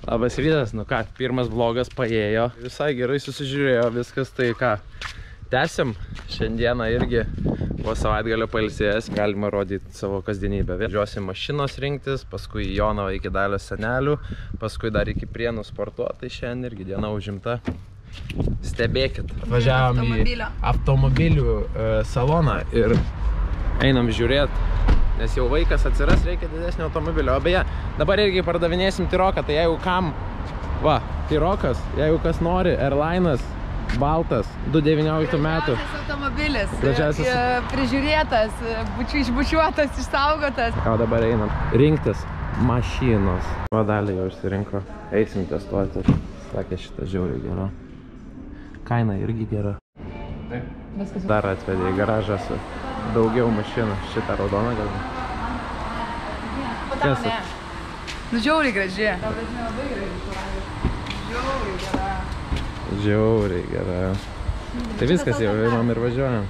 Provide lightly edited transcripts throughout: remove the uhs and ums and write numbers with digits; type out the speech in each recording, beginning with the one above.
Labas rytas, nu ką, pirmas vlogas paėjo. Visai gerai susižiūrėjo viskas, tai ką, tęsim. Šiandieną irgi po savaitgalio pailsėjęs, galima rodyti savo kasdienybę. Važiuosim mašinos rinktis, paskui į Jonavą iki Dalio senelių, paskui dar iki Prienų sportuoti, tai šiandien irgi diena užimta. Stebėkit. Atvažiavom į automobilių saloną ir einam žiūrėti. Nes jau vaikas atsiras, reikia didesnio automobilio. O beje, dabar irgi pardavinėsim Tiroką, tai jeigu kam, va, Tirokas, jeigu kas nori, Airline'as, baltas, 2019 metų. Gražiausias automobilis, Gražiausias. prižiūrėtas, išbučiuotas, išsaugotas. O dabar einam rinktis mašinos. O dalį jau išsirinko, eisim testuoti. Sakė, šitą žiauriai gera. Kaina irgi gera. Dar atvedė į garažą su daugiau mašinų. Šitą raudoną galbūt. Kas? Nu, žiauriai graži. Žiauriai gera. Žiauriai gera. Tai viskas jau imam ir važiuojam.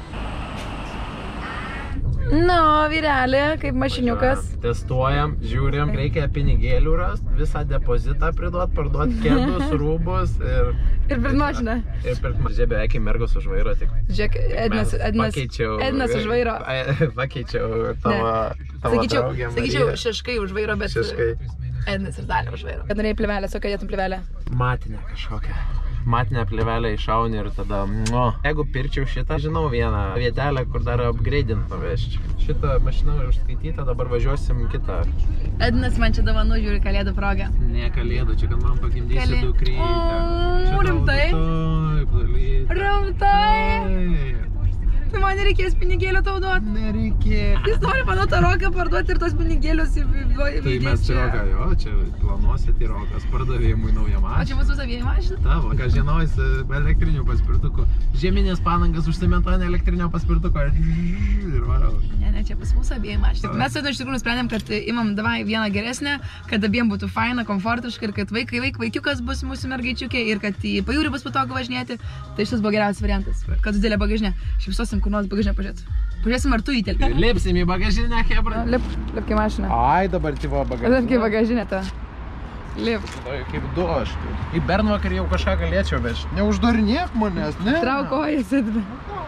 Nu, vyrelė, kaip mašiniukas. Testuojam, žiūrim, reikia pinigėlių rast, visą depozitą priduot, parduot kėdus, rūbus ir... Ir per mašiną. Ir per mašiną, beveik mergos už vairo tik. Žiūrėk, Ednas už vairo. Pakeičiau tavo draugėm. Sakyčiau, šeškai už vairo, bet... Šeškai. Ednas ir Dalė už vairo. Kad norėjai plivelę, su ką dėtum plivelę? Matinę kažkokią. Matinę plivelę iššauni ir tada... Jeigu pirčiau šitą, žinau vieną vietelę, kur dar upgrade'int paveščiau. Šitą mašiną užskaitytą, dabar važiuosim kitą. Ednas man čia dovanų žiūri kalėdų progą. Ne kalėdų, čia kad man pagimdysi dukrytę. Rimtai? Rimtai? Tai man nereikės pinigėlio tau duoti? Nereikės. Jis nori mano Tiroką parduoti ir tos pinigėlius įvykdyti. Tai mes Tiroką, jo, čia planuosi Tirokas pardavėjimui naują mašiną. O čia mūsų savieji mašina? Tavo, ką žinojus elektrinių paspirtukų. Žieminės padangas užsimentuoja elektrinio paspirtuko ir varau. Ne, čia pas mūsų abieji mašina. Mes iš tikrųjų nusprendėm, kad imam davai vieną geresnę, kad abiem būtų faina, komfortiška ir kad vaikiukas bus mūsų mergaičiukė ir kad į pajūrį bus patogu važinėti. Tai šis buvo geriausias variantas. Kad didelė bagažinė. Šipsosim, kur nors bagažinę pažiūrėt. Pažiūrėsim, ar tu įtelpi. Lipsim į bagažinę, hebra. Lipk į mašiną. Ai, dabar tyvo bagažinę. Lipk į bagažinę tą. Lipk. Kaip du aš. Į Bernvakarį jau kažką galėčiau, bet neuždarinėk manęs, ne? Trauk kojas, Edna.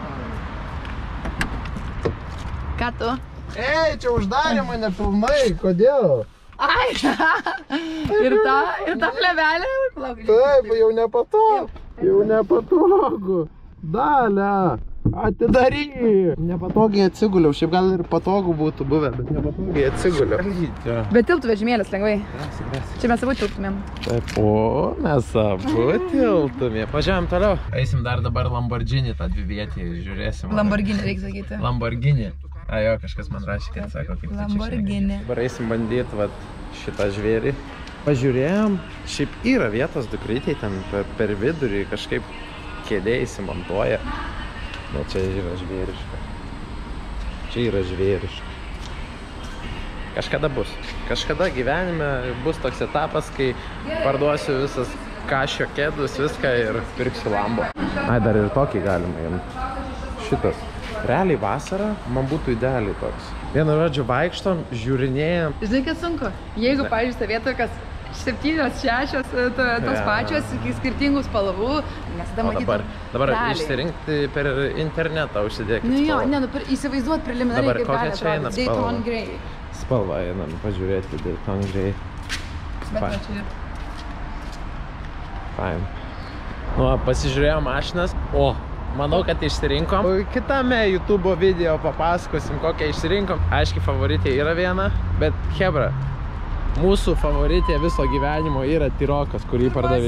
Ką tu? Ei, čia uždarė mane pilnai, kodėl? Ai, ir ta plevelė? Taip, jau nepatogu. Jau nepatogu. Dalia, atidaryk. Nepatogiai atsiguliau, šiaip gal ir patogu būtų buvę, bet nepatogiai atsiguliau. Bet tilptų vežimėlis lengvai. Čia mes abu tilptumėm. Taip, o mes abu tilptumėm. Važiuojam toliau. Eisim dar dabar Lamborghini tą dvivietį, žiūrėsim. Lamborghini reikia sakyti. Lamborghini. A jo, kažkas man rašė, kad sako, kaip tai čia. Lamborghini. Dabar eisim bandyti šitą žvėrį. Pažiūrėjom, šiaip yra vietos dukrytėj ten per vidurį kažkaip kėdė įsimontuoja. Bet čia yra žvėriška. Čia yra žvėriška. Kažkada bus. Kažkada gyvenime bus toks etapas, kai parduosiu visas kašio kėdus, viską ir pirksiu Lambo. Ai, dar ir tokį galima imti. Šitas. Realiai vasarą man būtų idealiai toks. Vienu žodžiu vaikštom, žiūrinėjam. Žinai, kas sunku? Jeigu, pavyzdžiui, ta vieta, kas 7-6 tos pačios, iki skirtingų spalvų, mes tada matytum. Dabar išsirinkti per internetą užsidėkit spalvą. Nu jo, ne, įsivaizduot preliminariai, kaip gali atrodyti. Dayton Grey. Spalva einam pažiūrėti Dayton Grey. Bet čia ir. Fine. Nu, pasižiūrėjom mašinas. O, manau, kad išsirinkom. Kitame YouTube video papasakosim, kokią išsirinkom. Aiškiai, favoritė yra viena, bet hebra, mūsų favoritė viso gyvenimo yra Tirokas, kurį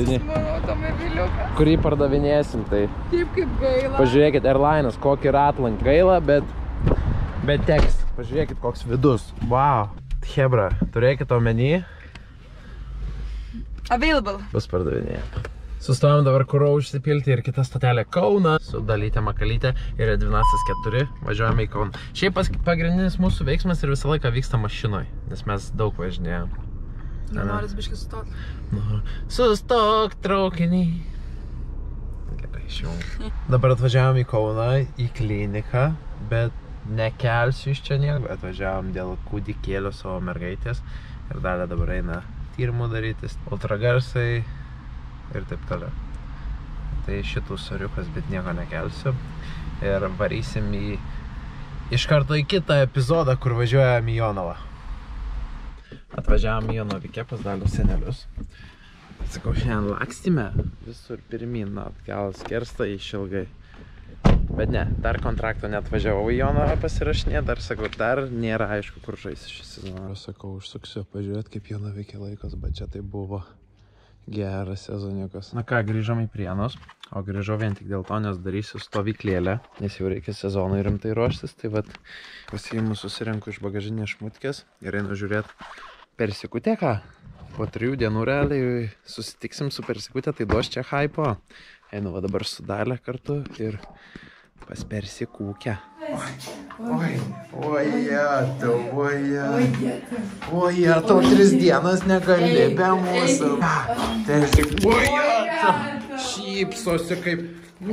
pardavinėsim. Tai taip kaip gaila. Pažiūrėkit, Airline'as, kokį ratlankį. Gaila, bet teks. Pažiūrėkit, koks vidus. Wow. Hebra, turėkit omeny. Available. Bus pardavinėjama. Sustojom dabar kuro užsipilti ir kita stotelė Kauną su Dalytė Makalytė ir Edvinasas 4. Važiuojame į Kauną. Šiaip pagrindinis mūsų veiksmas ir visą laiką vyksta mašinoj, nes mes daug važinėjom. Noris biškai sustot. Sustok traukinį. Gerai, išjungiu. Dabar atvažiavom į Kauną, į kliniką, bet nekelsiu iš čia nieko. Atvažiavom dėl kūdikėlio savo mergaitės ir Dalia dabar eina tyrimų darytis, ultragarsai ir taip toliau. Tai šitų soriukas, bet nieko nekelsiu. Ir varysim iš karto į kitą epizodą, kur važiuojam į Jonavą. Atvažiavam į Jonavikę pas Daliaus senelius. Sakau, šiandien lakstime visur pirmin, atgal skersta išilgai. Bet ne, dar kontrakto neatvažiavau į Jonavą pasirašinėti, dar sakau, dar nėra aišku, kur žaisi šį sezoną. Sakau, užsuksiu pažiūrėt, kaip Jonavikė laikos, bet čia tai buvo geras sezoniukas. Na ką, grįžom į Prienus, o grįžau vien tik dėl to, nes darysiu stovyklėlę, nes jau reikia sezonui rimtai ruoštis, tai vat pasiimu susirenku iš bagažinės šmutkės ir einu žiūrėt Persikutę, ką? Po 3 dienų realiai susitiksim su Persikutė, tai duos čia hypo. Einu va dabar su Dalia kartu ir pas Persikūkę. Oje, tau 3 dienas negali be mūsų. Persikūkę, šypsosi kaip...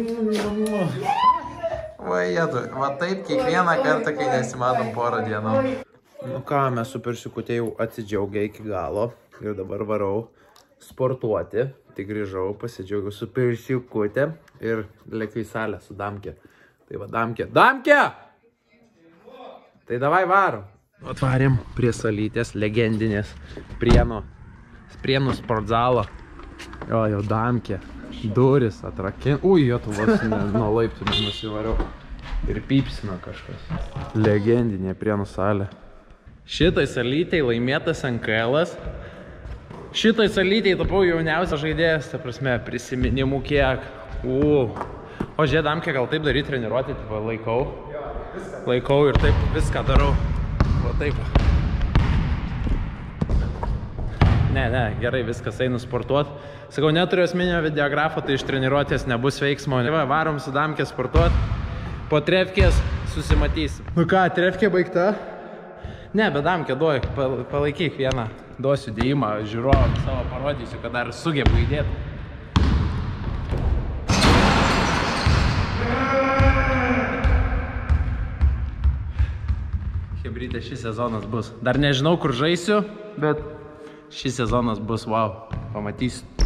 Oje, va taip kiekvieną kartą, kai nesimatom porą dienų. Nu ką, mes su Persikutė jau atsidžiaugė iki galo ir dabar varau sportuoti. Tai grįžau, pasidžiaugiau su Persikutė ir lėkiu į salę su Damke. Tai va, Damke. Damke! Tai davai varom. Atvarėm prie salytės legendinės Prienų sportzalo. Jo, Damke. Duris atrakin. Ui, jo, tu vos nuo laiptų nusivariau. Ir pypsina kažkas. Legendinė Prienų salė. Šitai salytei laimėtas NKL-as. Šitai salytei tapau jauniausias žaidėjas, ta prasme, prisiminimų kiek. O žiedamke gal taip daryti treniruotį, tai laikau. Laikau ir taip viską darau. Va taip. Ne, gerai, viskas einu sportuot. Sakau, neturiu asmeninio videografo, tai iš treniruotės nebus veiksmo. Va, varom su Damke sportuot. Po trefkės susimatysim. Nu ką, trefkė baigta? Ne, bet Damke, duoj, palaikyk vieną. Duosiu dėjimą, žiūrovą savo parodysiu, kad dar sugebu įdėti. Hebrytė, šis sezonas bus. Dar nežinau, kur žaisiu, bet šis sezonas bus wow. Pamatysiu.